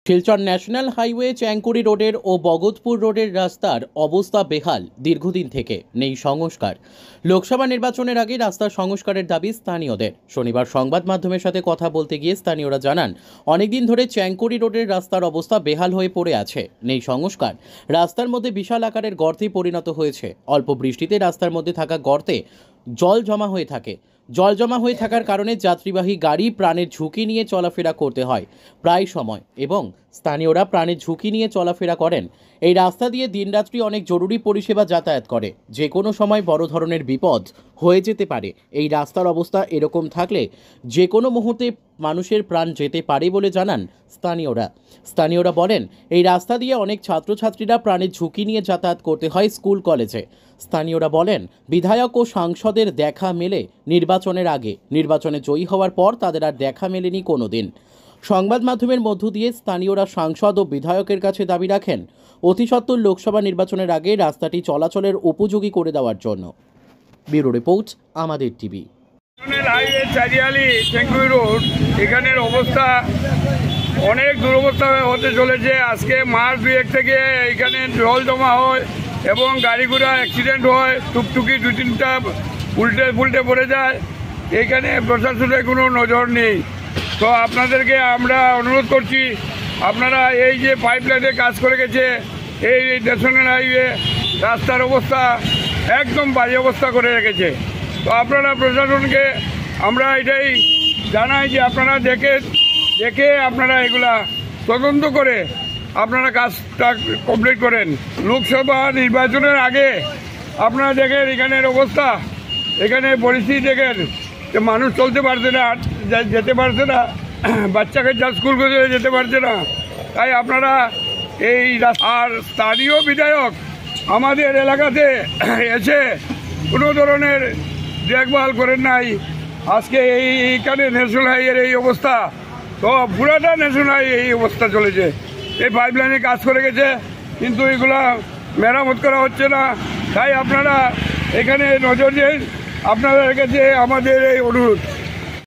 Silchar national highway চ্যাংকুড়ি রোডের ও বগতপুর রোডের রাস্তার অবস্থা বেহাল দীর্ঘদিন থেকে, নেই সংস্কার। লোকসভা নির্বাচনের আগে রাস্তার সংস্কারের দাবি স্থানীয়দের। শনিবার সংবাদ মাধ্যমের সাথে কথা বলতে গিয়ে স্থানীয়রা জানান, অনেকদিন ধরে চ্যাংকুড়ি রোডের রাস্তার অবস্থা বেহাল হয়ে পড়ে আছে, নেই সংস্কার। রাস্তার মধ্যে বিশাল আকারের গর্তে পরিণত হয়েছে। অল্প বৃষ্টিতে রাস্তার মধ্যে থাকা গর্তে জল জমা হয়ে থাকার কারণে যাত্রীবাহী গাড়ি প্রাণের ঝুঁকি নিয়ে চলাফেরা করতে হয় প্রায় সময়, এবং স্থানীয়রা প্রাণের ঝুঁকি নিয়ে চলাফেরা করেন। এই রাস্তা দিয়ে দিনরাত্রি অনেক জরুরি পরিষেবা যাতায়াত করে, যে কোনো সময় বড় ধরনের বিপদ হয়ে যেতে পারে। এই রাস্তার অবস্থা এরকম থাকলে যে কোনো মুহূর্তে মানুষের প্রাণ যেতে পারে বলে জানান স্থানীয়রা বলেন, এই রাস্তা দিয়ে অনেক ছাত্রছাত্রীরা প্রাণের ঝুঁকি নিয়ে যাতায়াত করতে হয় স্কুল কলেজে। স্থানীয়রা বলেন, বিধায়ক ও সাংসদের দেখা মেলে নির্বাচনের আগে, নির্বাচনে জয়ী হওয়ার পর তাদের আর দেখা মেলেনি কোনো দিন। সংবাদ মাধ্যমের মধ্য দিয়ে স্থানীয়রা সাংসদ ও বিধায়কের কাছে দাবি রাখেন অতি সত্বর লোকসভা নির্বাচনের আগে রাস্তাটি চলাচলের উপযোগী করে দেওয়ার জন্য। ব্যুরো রিপোর্ট, আমাদের TV. Highway Chariali Changkuri road, এখানের অবস্থা অনেক দুরবস্থা হতে চলেছে। আজকে মাস 2-1 থেকে এখানে জল জমা হয় এবং গাড়ি ঘোড়া অ্যাক্সিডেন্ট হয়, টুকটুকি 2-3টা উল্টে পড়ে যায়। এখানে প্রশাসনের কোনো নজর নেই। তো আপনাদেরকে আমরা অনুরোধ করছি, আপনারা এই যে পাইপলাইনে কাজ করে গেছে এই ন্যাশনাল হাইওয়ে রাস্তার অবস্থা একদম বাজে অবস্থা করে রেখেছে। তো আপনারা প্রশাসনকে আমরা এটাই জানাই যে আপনারা দেখে আপনারা এগুলা তদন্ত করে আপনারা কাজটা কমপ্লিট করেন। লোকসভা নির্বাচনের আগে আপনারা দেখেন এখানের অবস্থা, এখানে পরিস্থিতি দেখেন যে মানুষ চলতে পারছে না, যেতে পারছে না, বাচ্চা কাচ্চা স্কুল করে যেতে পারছে না। তাই আপনারা এই আর স্থানীয় বিধায়ক আমাদের এলাকাতে এসে কোনো ধরনের দেখভাল করেন নাই। আজকে এইখানে ন্যাশনাল হাইওয়ের এই অবস্থা, তো পুরাটা ন্যাশনাল হাইওয়ে এই অবস্থা চলেছে। এই পাইপলাইনে কাজ করে গেছে কিন্তু এগুলা মেরামত করা হচ্ছে না। তাই আপনারা এখানে নজর দিন, আপনাদের কাছে আমাদের এই অনুরোধ।